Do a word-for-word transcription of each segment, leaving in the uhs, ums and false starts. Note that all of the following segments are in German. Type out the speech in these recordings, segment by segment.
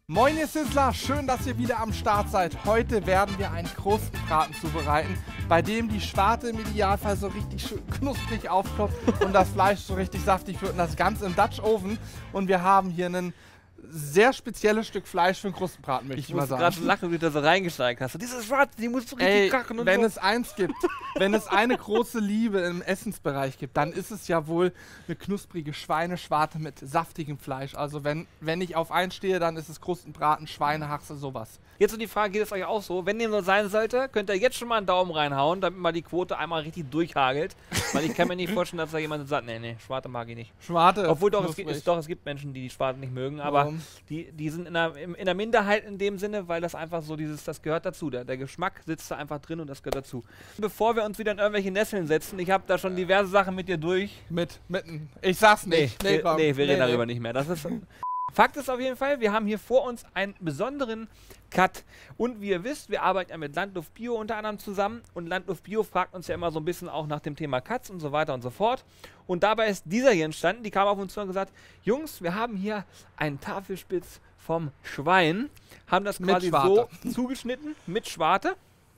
Moin ihr Sizzler, schön, dass ihr wieder am Start seid. Heute werden wir einen Krustenbraten zubereiten, bei dem die Schwarte im Idealfall so richtig schön knusprig aufploppt und das Fleisch so richtig saftig wird und das Ganze im Dutch Oven. Und wir haben hier ein sehr spezielles Stück Fleisch für einen Krustenbraten, möchte ich, ich mal sagen. Ich musste gerade lachen, wie du da so reingesteigt hast. Diese Schwarte, die musst du richtig Ey, krachen und wenn so. es eins gibt, wenn es eine große Liebe im Essensbereich gibt, dann ist es ja wohl eine knusprige Schweineschwarte mit saftigem Fleisch. Also wenn, wenn ich auf eins stehe, dann ist es Krustenbraten, Schweinehaxe, sowas. Jetzt so die Frage, geht es euch auch so? Wenn dem so sein sollte, könnt ihr jetzt schon mal einen Daumen reinhauen, damit mal die Quote einmal richtig durchhagelt. Weil ich kann mir nicht vorstellen, dass da jemand sagt, nee, nee, Schwarte mag ich nicht. Schwarte. Obwohl doch es, gibt, es, doch, es gibt Menschen, die die Schwarte nicht mögen, aber Warum? die, die sind in der, in der Minderheit in dem Sinne, weil das einfach so dieses, das gehört dazu. Der, der Geschmack sitzt da einfach drin und das gehört dazu. Bevor wir uns wieder in irgendwelche Nesseln setzen, ich habe da schon diverse Sachen mit dir durch. Mit, mitten. Ich sag's nicht. Nee, Nee, komm. nee, wir Nee, reden nee. darüber nicht mehr. Das ist Fakt ist auf jeden Fall, wir haben hier vor uns einen besonderen Cut. Und wie ihr wisst, wir arbeiten ja mit Landluft Bio unter anderem zusammen. Und Landluft Bio fragt uns ja immer so ein bisschen auch nach dem Thema Cuts und so weiter und so fort. Und dabei ist dieser hier entstanden. Die kam auf uns zu und gesagt, Jungs, wir haben hier einen Tafelspitz vom Schwein. Haben das Mit quasi Schwarte. so zugeschnitten mit Schwarte.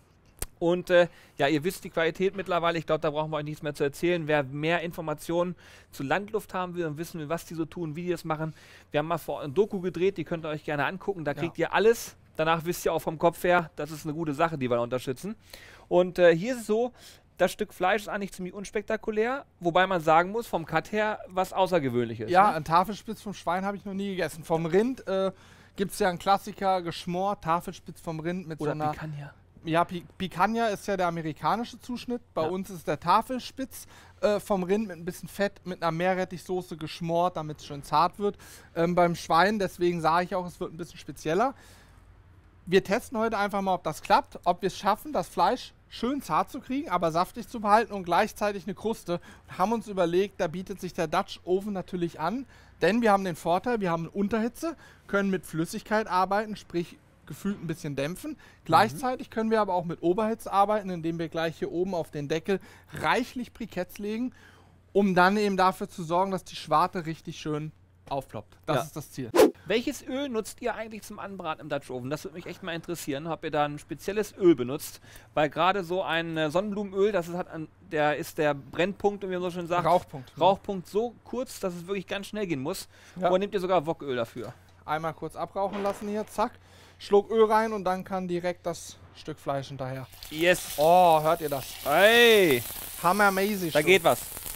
Und äh, ja, ihr wisst die Qualität mittlerweile. Ich glaube, da brauchen wir euch nichts mehr zu erzählen. Wer mehr Informationen zu Landluft haben will und wissen will, was die so tun, wie die das machen. Wir haben mal vor ein Doku gedreht, die könnt ihr euch gerne angucken. Da kriegt Ja. ihr alles. Danach wisst ihr auch vom Kopf her, das ist eine gute Sache, die wir unterstützen. Und äh, hier ist es so, das Stück Fleisch ist eigentlich ziemlich unspektakulär. Wobei man sagen muss, vom Cut her, was Außergewöhnliches. Ja, ne? ein Tafelspitz vom Schwein habe ich noch nie gegessen. Vom Rind äh, gibt es ja einen Klassiker, geschmort, Tafelspitz vom Rind mit Oder so einer... Picanha. Ja, Pi Picanha ist ja der amerikanische Zuschnitt. Bei Ja. uns ist der Tafelspitz äh, vom Rind mit ein bisschen Fett, mit einer Meerrettichsoße geschmort, damit es schön zart wird. Ähm, beim Schwein, deswegen sage ich auch, es wird ein bisschen spezieller. Wir testen heute einfach mal, ob das klappt, ob wir es schaffen, das Fleisch schön zart zu kriegen, aber saftig zu behalten und gleichzeitig eine Kruste. Und haben uns überlegt, da bietet sich der Dutch Oven natürlich an, denn wir haben den Vorteil, wir haben eine Unterhitze, können mit Flüssigkeit arbeiten, sprich gefühlt ein bisschen dämpfen. Gleichzeitig können wir aber auch mit Oberhitze arbeiten, indem wir gleich hier oben auf den Deckel reichlich Briketts legen, um dann eben dafür zu sorgen, dass die Schwarte richtig schön aufploppt. Das Ja. ist das Ziel. Welches Öl nutzt ihr eigentlich zum Anbraten im Dutch Oven? Das würde mich echt mal interessieren. Habt ihr da ein spezielles Öl benutzt? Weil gerade so ein äh, Sonnenblumenöl, das ist, hat an, der ist der Brennpunkt, wie man so schön sagt. Rauchpunkt. Rauchpunkt so kurz, dass es wirklich ganz schnell gehen muss. Ja. Oder nehmt ihr sogar Woköl dafür? Einmal kurz abrauchen lassen hier, zack. Schluck Öl rein und dann kann direkt das Stück Fleisch hinterher. Yes! Oh, hört ihr das? Hey! Hammermäßig. Da so. geht was.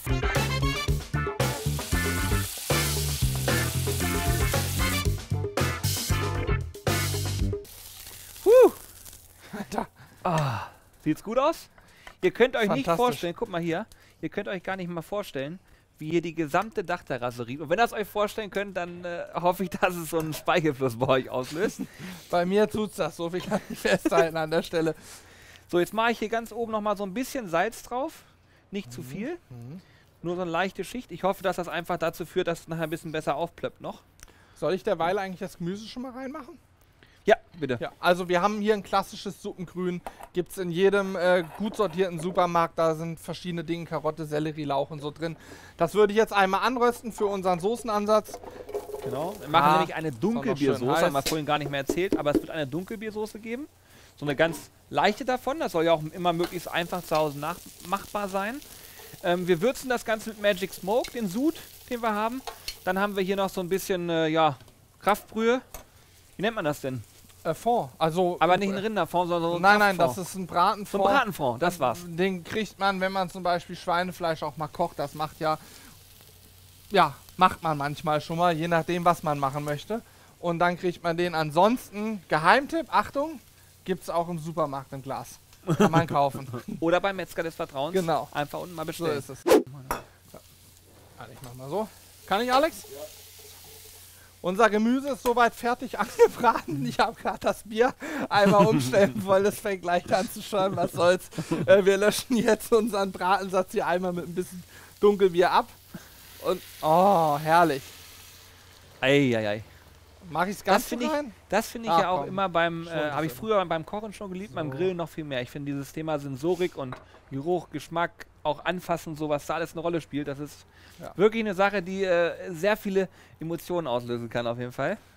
Huh! Alter. Ah, sieht's gut aus? Ihr könnt euch nicht Fantastisch. vorstellen, guck mal hier, ihr könnt euch gar nicht mal vorstellen, wie hier die gesamte Dachterrasse riecht. Und wenn ihr es euch vorstellen könnt, dann äh, hoffe ich, dass es so einen Speichelfluss bei euch auslöst. Bei mir tut's das, so viel kann ich festhalten an der Stelle. So, jetzt mache ich hier ganz oben nochmal so ein bisschen Salz drauf. Nicht zu viel, Mhm. nur so eine leichte Schicht. Ich hoffe, dass das einfach dazu führt, dass es nachher ein bisschen besser aufplöppt noch. Soll ich derweil eigentlich das Gemüse schon mal reinmachen? Ja, bitte. Ja, also wir haben hier ein klassisches Suppengrün. Gibt es in jedem äh, gut sortierten Supermarkt. Da sind verschiedene Dinge, Karotte, Sellerie, Lauch und so drin. Das würde ich jetzt einmal anrösten für unseren Soßenansatz. Genau. Wir machen Ah, nämlich eine ist auch noch schön Dunkelbiersoße, haben wir heiß. vorhin gar nicht mehr erzählt, aber es wird eine Dunkelbiersoße geben. So eine ganz leichte davon. Das soll ja auch immer möglichst einfach zu Hause nachmachbar sein. Ähm, wir würzen das Ganze mit Magic Smoke, den Sud, den wir haben. Dann haben wir hier noch so ein bisschen äh, ja, Kraftbrühe. Wie nennt man das denn? Äh, Fond. Also, Aber nicht ein Rinderfond, sondern so ein Nein, nein, das Kraftfond. ist ein Bratenfond. So ein Bratenfond, das war's. Den kriegt man, wenn man zum Beispiel Schweinefleisch auch mal kocht. Das macht ja, ja, macht man manchmal schon mal, je nachdem, was man machen möchte. Und dann kriegt man den. Ansonsten, Geheimtipp, Achtung, gibt es auch im Supermarkt im Glas. Kann man kaufen. Oder beim Metzger des Vertrauens. Genau. Einfach unten mal So bestellen. ist es. Ja. Also ich mach mal so. Kann ich, Alex? Ja. Unser Gemüse ist soweit fertig angebraten. Ich habe gerade das Bier einmal umstellen wollen. Das fängt gleich an zu schäumen. Was soll's. Äh, wir löschen jetzt unseren Bratensatz hier einmal mit ein bisschen Dunkelbier ab. Und, oh, herrlich. Eieiei. Mache ich es Das ganz finde ich, rein? das find ich Ah, ja auch komm. immer beim, Schon äh, habe ich das früher beim Kochen schon geliebt, beim So. Grillen noch viel mehr. Ich finde dieses Thema Sensorik und Geruch, Geschmack, auch Anfassen, so was da alles eine Rolle spielt, das ist Ja. wirklich eine Sache, die äh, sehr viele Emotionen auslösen kann auf jeden Fall.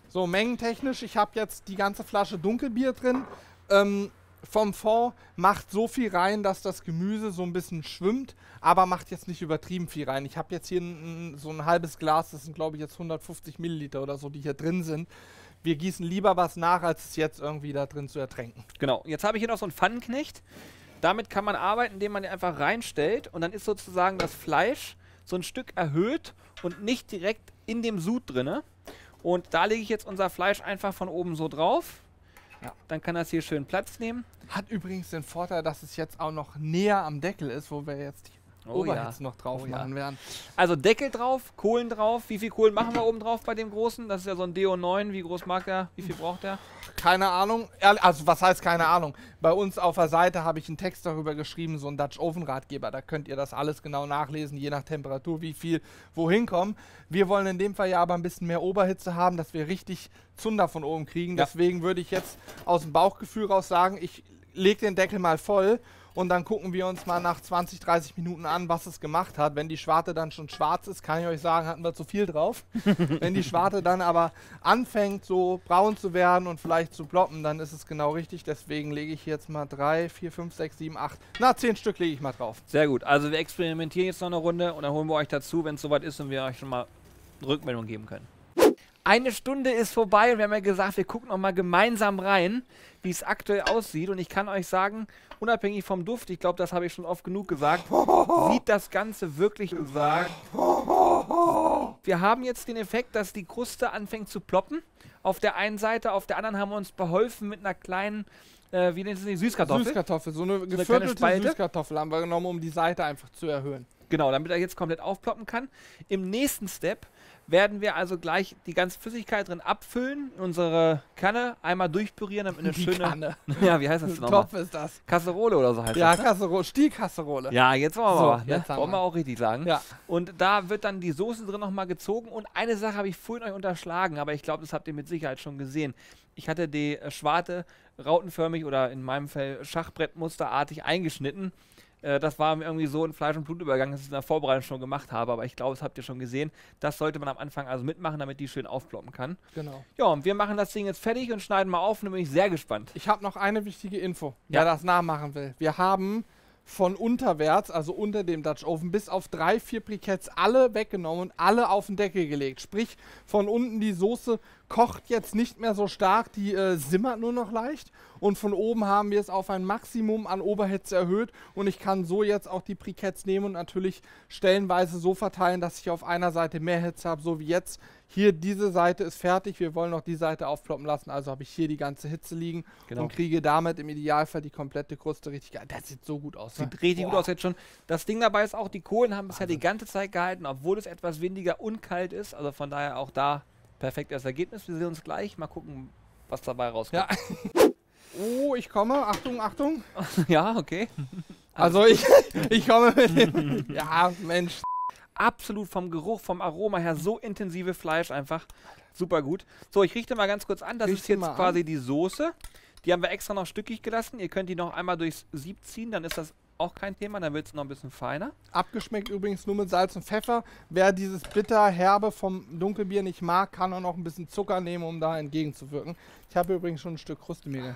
So, mengentechnisch, ich habe jetzt die ganze Flasche Dunkelbier drin. Ähm, vom Fond macht so viel rein, dass das Gemüse so ein bisschen schwimmt, aber macht jetzt nicht übertrieben viel rein. Ich habe jetzt hier ein, so ein halbes Glas, das sind glaube ich jetzt hundertfünfzig Milliliter oder so, die hier drin sind. Wir gießen lieber was nach, als es jetzt irgendwie da drin zu ertränken. Genau, jetzt habe ich hier noch so einen Pfannenknecht. Damit kann man arbeiten, indem man den einfach reinstellt und dann ist sozusagen das Fleisch so ein Stück erhöht und nicht direkt in dem Sud drinne. Und da lege ich jetzt unser Fleisch einfach von oben so drauf. Ja. Dann kann das hier schön Platz nehmen. Hat übrigens den Vorteil, dass es jetzt auch noch näher am Deckel ist, wo wir jetzt die oh Oberhitze ja. noch drauf oh machen ja. werden. Also Deckel drauf, Kohlen drauf. Wie viel Kohlen machen wir oben drauf bei dem Großen? Das ist ja so ein D O neun. Wie groß mag der? Wie viel braucht der? Keine Ahnung. Also was heißt keine Ahnung? Bei uns auf der Seite habe ich einen Text darüber geschrieben, so ein Dutch Oven Ratgeber. Da könnt ihr das alles genau nachlesen, je nach Temperatur, wie viel wohin kommen. Wir wollen in dem Fall ja aber ein bisschen mehr Oberhitze haben, dass wir richtig Zunder von oben kriegen. Ja. Deswegen würde ich jetzt aus dem Bauchgefühl raus sagen, ich lege den Deckel mal voll. Und dann gucken wir uns mal nach zwanzig, dreißig Minuten an, was es gemacht hat. Wenn die Schwarte dann schon schwarz ist, kann ich euch sagen, hatten wir zu viel drauf. Wenn die Schwarte dann aber anfängt, so braun zu werden und vielleicht zu ploppen, dann ist es genau richtig. Deswegen lege ich jetzt mal drei, vier, fünf, sechs, sieben, acht, na zehn Stück lege ich mal drauf. Sehr gut. Also wir experimentieren jetzt noch eine Runde und dann holen wir euch dazu, wenn es soweit ist und wir euch schon mal eine Rückmeldung geben können. Eine Stunde ist vorbei und wir haben ja gesagt, wir gucken noch mal gemeinsam rein, wie es aktuell aussieht. Und ich kann euch sagen, unabhängig vom Duft, ich glaube, das habe ich schon oft genug gesagt, sieht das Ganze wirklich gesagt. Wir haben jetzt den Effekt, dass die Kruste anfängt zu ploppen. Auf der einen Seite, auf der anderen haben wir uns beholfen mit einer kleinen, äh, wie nennt es die, Süßkartoffel? Süßkartoffel, so eine geviertelte Süßkartoffel haben wir genommen, um die Seite einfach zu erhöhen. Genau, damit er jetzt komplett aufploppen kann. Im nächsten Step werden wir also gleich die ganze Flüssigkeit drin abfüllen, in unsere Kanne einmal durchpürieren, damit eine die schöne... Kanne. Ja, wie heißt das nochmal? Topf ist das. Kasserole oder so heißt ja, das. Ja, Kasserole, Stielkasserole. Ja, jetzt wollen wir so, mal, ne? jetzt Wollen wir auch richtig sagen. Ja. Und da wird dann die Soße drin nochmal gezogen und eine Sache habe ich vorhin euch unterschlagen, aber ich glaube, das habt ihr mit Sicherheit schon gesehen. Ich hatte die äh, Schwarte rautenförmig oder in meinem Fall Schachbrettmusterartig eingeschnitten. Das war mir irgendwie so ein Fleisch- und Blutübergang, dass ich es in der Vorbereitung schon gemacht habe, aber ich glaube, das habt ihr schon gesehen. Das sollte man am Anfang also mitmachen, damit die schön aufploppen kann. Genau. Ja, und wir machen das Ding jetzt fertig und schneiden mal auf und dann bin ich sehr gespannt. Ich habe noch eine wichtige Info, ja. wer das nachmachen will. Wir haben von unterwärts, also unter dem Dutch Oven, bis auf drei, vier Briketts alle weggenommen und alle auf den Deckel gelegt. Sprich, von unten die Soße kocht jetzt nicht mehr so stark, die äh, simmert nur noch leicht. Und von oben haben wir es auf ein Maximum an Oberhitze erhöht. Und ich kann so jetzt auch die Briketts nehmen und natürlich stellenweise so verteilen, dass ich auf einer Seite mehr Hitze habe, so wie jetzt. Hier, diese Seite ist fertig, wir wollen noch die Seite aufploppen lassen, also habe ich hier die ganze Hitze liegen genau. und kriege damit im Idealfall die komplette Kruste richtig geil. Das sieht so gut aus. Sieht ne? richtig Boah. gut aus jetzt schon. Das Ding dabei ist auch, die Kohlen haben bisher die ganze Zeit gehalten, obwohl es etwas windiger und kalt ist. Also von daher auch da perfektes Ergebnis. Wir sehen uns gleich, mal gucken, was dabei rauskommt. Ja. Oh, ich komme. Achtung, Achtung. Ja, okay. Also ich, ich komme mit dem... Ja, Mensch. Absolut vom Geruch, vom Aroma her so intensive Fleisch einfach. Super gut. So, ich richte mal ganz kurz an. Das Richte ist jetzt quasi an. die Soße. Die haben wir extra noch stückig gelassen. Ihr könnt die noch einmal durchs Sieb ziehen, dann ist das auch kein Thema. Dann wird es noch ein bisschen feiner. Abgeschmeckt übrigens nur mit Salz und Pfeffer. Wer dieses bitter-herbe vom Dunkelbier nicht mag, kann auch noch ein bisschen Zucker nehmen, um da entgegenzuwirken. Ich habe übrigens schon ein Stück Kruste mir.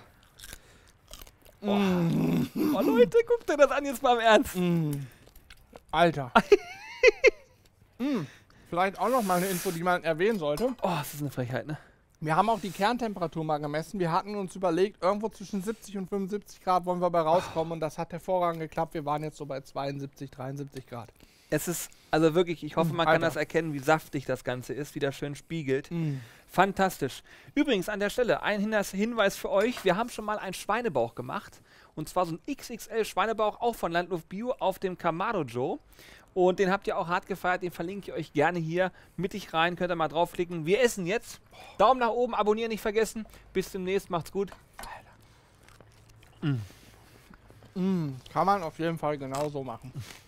Oh. Mm. Oh Leute, guckt euch das an jetzt mal im Ernst. Mm. Alter. mm. Vielleicht auch noch mal eine Info, die man erwähnen sollte. Oh, das ist eine Frechheit, ne? Wir haben auch die Kerntemperatur mal gemessen. Wir hatten uns überlegt, irgendwo zwischen siebzig und fünfundsiebzig Grad wollen wir bei rauskommen. Und das hat hervorragend geklappt. Wir waren jetzt so bei zweiundsiebzig, dreiundsiebzig Grad. Es ist, also wirklich, ich hoffe, man Alter. kann das erkennen, wie saftig das Ganze ist, wie das schön spiegelt. Mm. Fantastisch. Übrigens an der Stelle ein Hinweis, Hinweis für euch. Wir haben schon mal einen Schweinebauch gemacht. Und zwar so ein X X L Schweinebauch, auch von Landluft Bio, auf dem Kamado Joe. Und den habt ihr auch hart gefeiert, den verlinke ich euch gerne hier mittig rein, könnt ihr mal draufklicken. Wir essen jetzt. Daumen nach oben, abonnieren nicht vergessen. Bis demnächst, macht's gut. Mm. Mm. Kann man auf jeden Fall genauso machen.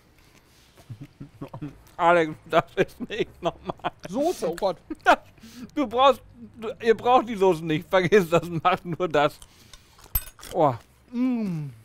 Alex, das ist nicht normal. Soße, oh Gott. Du brauchst, du, ihr braucht die Soße nicht, vergiss das, macht nur das. Oh. Mm.